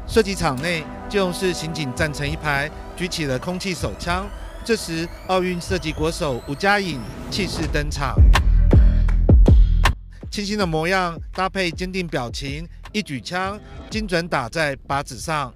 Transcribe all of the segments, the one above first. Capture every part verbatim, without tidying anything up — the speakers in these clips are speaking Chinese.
射击场内，基隆市刑警站成一排，举起了空气手枪。这时，奥运射击国手吴佳颖气势登场，清新的模样搭配坚定表情，一举枪精准打在靶子上。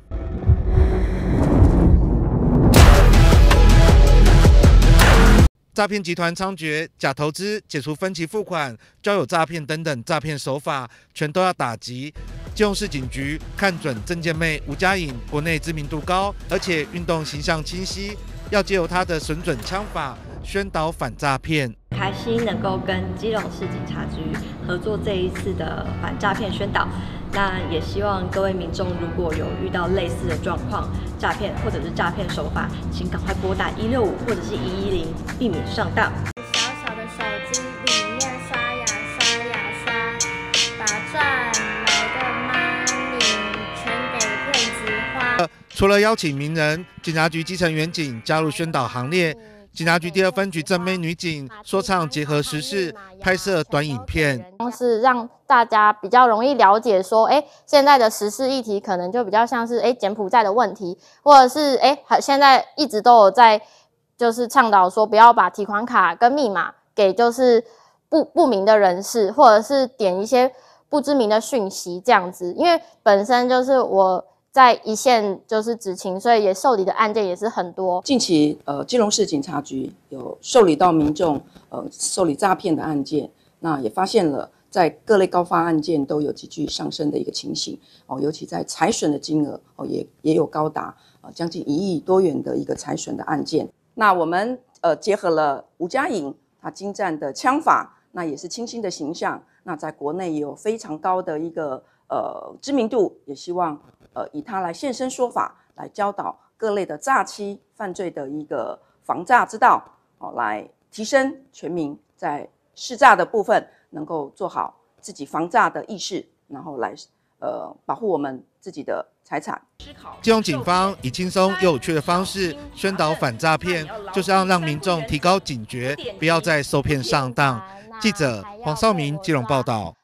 诈骗集团猖獗，假投资、解除分期付款、交友诈骗等等诈骗手法，全都要打击。基隆市警局看准证件妹吴佳颖国内知名度高，而且运动形象清晰，要借由她的神准枪法宣导反诈骗。 开心能够跟基隆市警察局合作这一次的反诈骗宣导。 那也希望各位民众如果有遇到类似的状况，诈骗或者是诈骗手法，请赶快拨打一六五或者是一一零，避免上当。 小小的手机里面刷呀刷呀刷，把赚来的 money 全给骗子花。 呃，除了邀请名人，警察局基层员警加入宣导行列。 警察局第二分局正妹女警说唱结合时事，拍摄短影片， 是让大家比较容易了解说，哎，现在的时事议题可能就比较像是哎柬埔寨的问题，或者是哎现在一直都有在就是倡导说不要把提款卡跟密码给就是不不明的人士，或者是点一些不知名的讯息这样子，因为本身就是我。 在一线就是执勤，所以也受理的案件也是很多。 近期，呃，基隆市警察局有受理到民众呃受理诈骗的案件，那也发现了在各类高发案件都有急剧上升的一个情形哦，尤其在财损的金额哦也也有高达呃将近一亿多元的一个财损的案件。那我们呃结合了吴佳颖她精湛的枪法，那也是清新的形象，那在国内也有非常高的一个呃知名度，也希望。 呃，以他来现身说法，来教导各类的诈欺犯罪的一个防诈之道，哦，来提升全民在识诈的部分能够做好自己防诈的意识，然后来呃保护我们自己的财产。 基隆警方以轻松又有趣的方式宣导反诈骗，就是要让民众提高警觉，不要再受骗上当。记者黄少明基隆报道。